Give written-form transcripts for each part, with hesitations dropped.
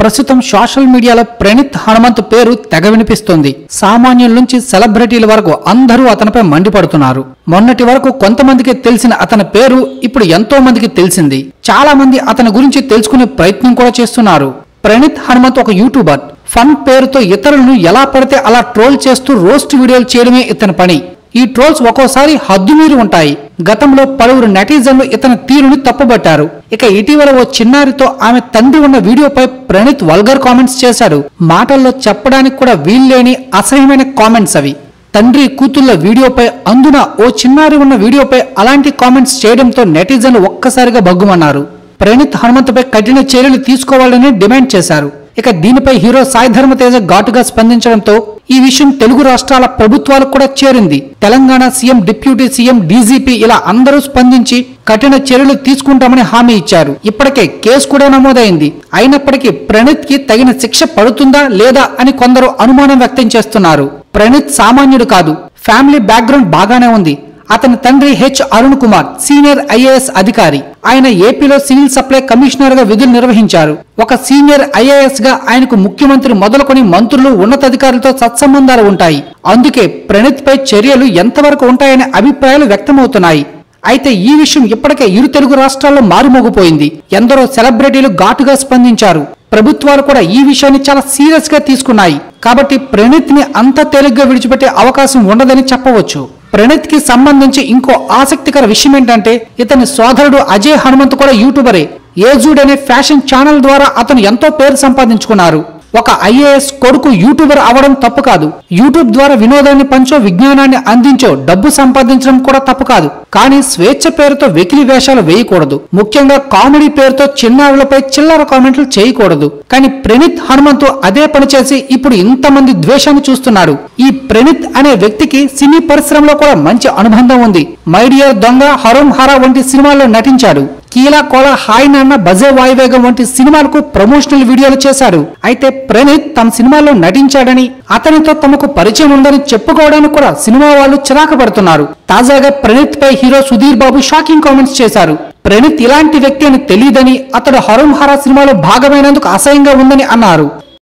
ప్రస్తుతం సోషల్ మీడియాలో ప్రణీత్ హనుమంత్ పేరు తెగ వినిపిస్తుంది. సామాన్యుల నుంచి సెలబ్రిటీల వరకు అందరూ అతనిపై మండిపడుతున్నారు. మొన్నటి వరకు కొంతమందికి తెలిసిన అతని పేరు ఇప్పుడు ఎంతో మందికి తెలిసింది. చాలా మంది అతని గురించి తెలుసుకునే ప్రయత్నం కూడా చేస్తున్నారు. ప్రణీత్ హనుమంత్ ఒక యూట్యూబర్. ఫన్ పేరుతో ఇతరులను ఎలా పడితే అలా ట్రోల్ చేస్తూ రోస్ట్ వీడియోలు చేయడమే ఇతని పని. ఈ ట్రోల్స్ ఒక్కోసారి హద్దుమీరి ఉంటాయి. గతంలో పలువురు నెటిజన్లు ఇతని తీరుని తప్పుబట్టారు. ఇక ఇటీవల ఓ చిన్నారితో ఆమె తండ్రి ఉన్న వీడియోపై ప్రణీత్ వల్గర్ కామెంట్స్ చేశాడు. మాటల్లో చెప్పడానికి కూడా వీల్లేని అసహ్యమైన కామెంట్స్ అవి. తండ్రి కూతుళ్ల వీడియోపై, అందున ఓ చిన్నారి ఉన్న వీడియోపై అలాంటి కామెంట్స్ చేయడంతో నెటిజన్లు ఒక్కసారిగా బగ్గుమన్నారు. ప్రణీత్ హనుమంత్పై కఠిన చర్యలు తీసుకోవాలని డిమాండ్ చేశారు. ఇక దీనిపై హీరో సాయి ధరమ్ తేజ ఘాటుగా స్పందించడంతో ఈ విషయం తెలుగు రాష్ట్రాల ప్రభుత్వాలకు కూడా చేరింది. Telangana CM, deputy CM, DGP ఇలా అందరూ స్పందించి కఠిన చర్యలు తీసుకుంటామని హామీ ఇచ్చారు. ఇప్పటికే కేసు కూడా నమోదైంది. అయినప్పటికీ ప్రణీత్ కి తగిన శిక్ష పడుతుందా లేదా అని కొందరు అనుమానం వ్యక్తం చేస్తున్నారు. ప్రణీత్ సామాన్యుడు కాదు. ఫ్యామిలీ బ్యాక్గ్రౌండ్ బాగానే ఉంది. అతని తండ్రి H Arun Kumar senior IAS అధికారి. ఆయన ఏపీలో సివిల్ సప్లై కమిషనర్ గా విధులు నిర్వహించారు. ఒక సీనియర్ ఐఏఎస్ గా ఆయనకు ముఖ్యమంత్రి మొదలుకొని మంత్రులు, ఉన్నతాధికారులతో సత్సంబంధాలు ఉంటాయి. అందుకే ప్రణీత్ పై చర్యలు ఎంతవరకు ఉంటాయనే అభిప్రాయాలు వ్యక్తమవుతున్నాయి. అయితే ఈ విషయం ఇప్పటికే ఇరు తెలుగు రాష్ట్రాల్లో మారుమోగిపోయింది. ఎందరో సెలబ్రిటీలు ఘాటుగా స్పందించారు. ప్రభుత్వాలు కూడా ఈ విషయాన్ని చాలా సీరియస్ గా తీసుకున్నాయి. కాబట్టి ప్రణీత్ ని అంత తేలిగ్గా విడిచిపెట్టే అవకాశం ఉండదని చెప్పవచ్చు. ప్రణీత్ కి సంబంధించి ఇంకో ఆసక్తికర విషయం ఏంటంటే, ఇతని సోదరుడు అజయ్ హనుమంత్ కూడా యూట్యూబరే. ఏజూడ్ అనే ఫ్యాషన్ ఛానల్ ద్వారా అతను ఎంతో పేరు సంపాదించుకున్నారు. ఒక ఐఏఎస్ కొడుకు యూట్యూబర్ అవడం తప్పు కాదు. యూట్యూబ్ ద్వారా వినోదాన్ని పంచో, విజ్ఞానాన్ని అందించో డబ్బు సంపాదించడం కూడా తప్పు కాదు. కానీ స్వేచ్ఛ పేరుతో వెకిలి వేషాలు వేయకూడదు. ముఖ్యంగా కామెడీ పేరుతో చిన్నారులపై చిల్లర కామెంట్లు చేయకూడదు. కానీ ప్రణీత్ హనుమంత్ అదే పని చేసి ఇప్పుడు ఇంతమంది ద్వేషాన్ని చూస్తున్నాడు. ఈ ప్రణీత్ అనే వ్యక్తికి సినీ పరిశ్రమలో కూడా మంచి అనుబంధం ఉంది. మై డియర్ దొంగ, హరోం హరా వంటి సినిమాల్లో నటించాడు. కీలా కోల, హాయ్ నాన్న, బజే వాయువేగం వంటి సినిమాలకు ప్రమోషనల్ వీడియోలు చేశాడు. అయితే ప్రణీత్ తమ సినిమాల్లో నటించాడని, అతనితో తమకు పరిచయం ఉందని చెప్పుకోవడానికి కూడా సినిమా వాళ్ళు చిరాకు పడుతున్నారు. తాజాగా ప్రణీత్ పై hero Sudheer Babu shocking comments చేశారు. ప్రణీత్ ఇలాంటి వ్యక్తి అని తెలియదని, అతడు హరోం హరా సినిమాలో భాగమైనందుకు అసహ్యంగా ఉందని అన్నారు.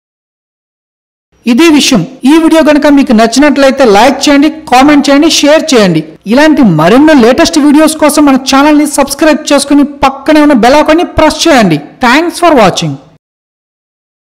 ఇదే విషయం. ఈ వీడియో కనుక మీకు నచ్చినట్లయితే లైక్ చేయండి, కామెంట్ చేయండి, షేర్ చేయండి. ఇలాంటి మరెన్నో లేటెస్ట్ వీడియోస్ కోసం మన ఛానల్ ని సబ్స్క్రైబ్ చేసుకుని పక్కనే ఉన్న బెల్ ఐకాన్ ని ప్రెస్ చేయండి. Thanks for watching.